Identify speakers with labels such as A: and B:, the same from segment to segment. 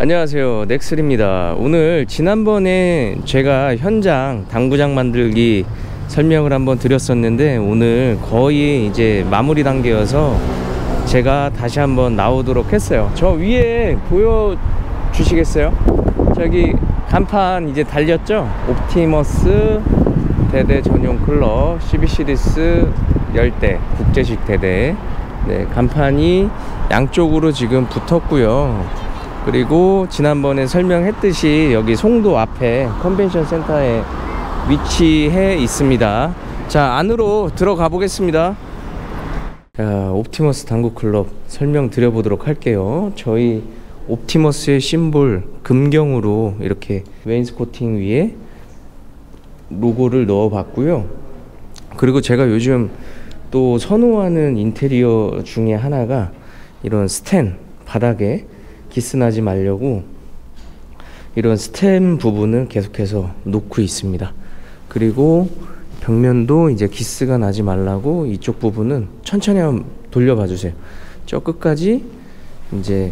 A: 안녕하세요, 넥슬입니다. 오늘 지난번에 제가 현장 당구장 만들기 설명을 한번 드렸었는데 오늘 거의 이제 마무리 단계여서 제가 다시 한번 나오도록 했어요. 저 위에 보여주시겠어요? 저기 간판 이제 달렸죠? 옵티머스 대대 전용 클럽 12시리즈 열대 국제식 대대. 네, 간판이 양쪽으로 지금 붙었고요. 그리고 지난번에 설명했듯이 여기 송도 앞에 컨벤션 센터에 위치해 있습니다. 자, 안으로 들어가 보겠습니다. 자, 옵티머스 당구클럽 설명 드려보도록 할게요. 저희 옵티머스의 심볼 금경으로 이렇게 웨인스코팅 위에 로고를 넣어 봤고요. 그리고 제가 요즘 또 선호하는 인테리어 중에 하나가 이런 스텐 바닥에 기스 나지 말려고 이런 스템 부분을 계속해서 놓고 있습니다. 그리고 벽면도 이제 기스가 나지 말라고 이쪽 부분은 천천히 한번 돌려봐 주세요. 저 끝까지 이제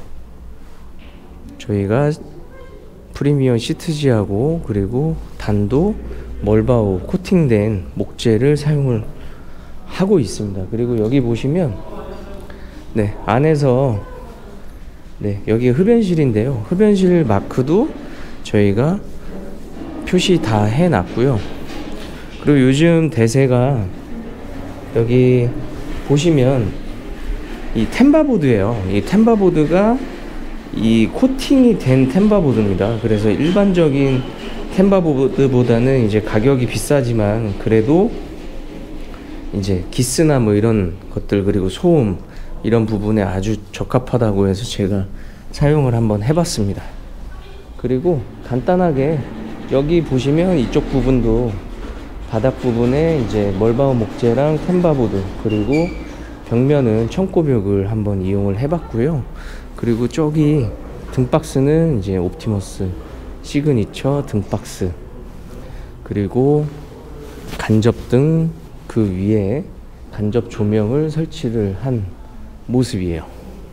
A: 저희가 프리미엄 시트지하고 그리고 단도 멀바우 코팅된 목재를 사용을 하고 있습니다. 그리고 여기 보시면 네, 안에서 네, 여기 흡연실인데요. 흡연실 마크도 저희가 표시 다 해놨고요. 그리고 요즘 대세가 여기 보시면 이 템바보드예요. 이 템바보드가 이 코팅이 된 템바보드입니다. 그래서 일반적인 템바보드보다는 이제 가격이 비싸지만 그래도 이제 기스나 뭐 이런 것들 그리고 소음 이런 부분에 아주 적합하다고 해서 제가 사용을 한번 해봤습니다. 그리고 간단하게 여기 보시면 이쪽 부분도 바닥 부분에 이제 멀바우 목재랑 템바보드 그리고 벽면은 청고벽을 한번 이용을 해봤고요. 그리고 저기 등박스는 이제 옵티머스 시그니처 등박스 그리고 간접등 그 위에 간접 조명을 설치를 한 모습이에요.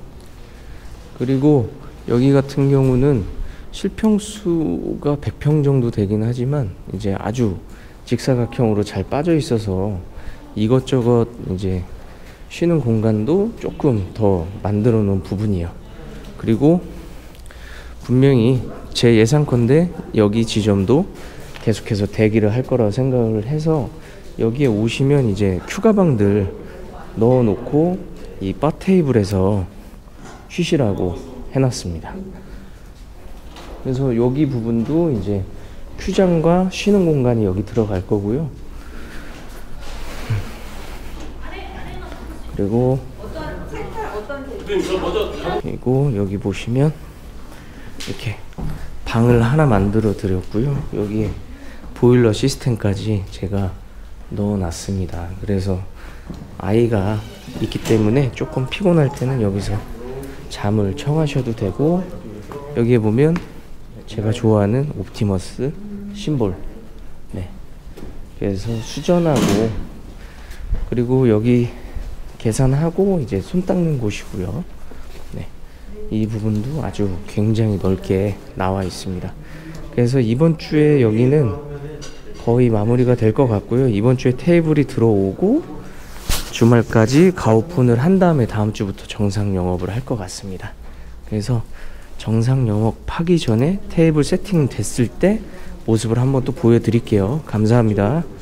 A: 그리고 여기 같은 경우는 실평수가 100평 정도 되긴 하지만 이제 아주 직사각형으로 잘 빠져 있어서 이것저것 이제 쉬는 공간도 조금 더 만들어 놓은 부분이에요. 그리고 분명히 제 예상컨대 여기 지점도 계속해서 대기를 할 거라고 생각을 해서 여기에 오시면 이제 큐 가방들 넣어 놓고 이 바 테이블에서 쉬시라고 해놨습니다. 그래서 여기 부분도 이제 큐장과 쉬는 공간이 여기 들어갈 거고요. 그리고 여기 보시면 이렇게 방을 하나 만들어 드렸고요. 여기에 보일러 시스템까지 제가 넣어 놨습니다. 그래서 아이가 있기 때문에 조금 피곤할 때는 여기서 잠을 청하셔도 되고 여기에 보면 제가 좋아하는 옵티머스 심볼 네, 그래서 수전하고 그리고 여기 계산하고 이제 손 닦는 곳이고요. 네, 이 부분도 아주 굉장히 넓게 나와 있습니다. 그래서 이번 주에 여기는 거의 마무리가 될 것 같고요. 이번 주에 테이블이 들어오고 주말까지 가오픈을 한 다음에 다음 주부터 정상 영업을 할 것 같습니다. 그래서 정상 영업하기 전에 테이블 세팅 됐을 때 모습을 한번 또 보여드릴게요. 감사합니다.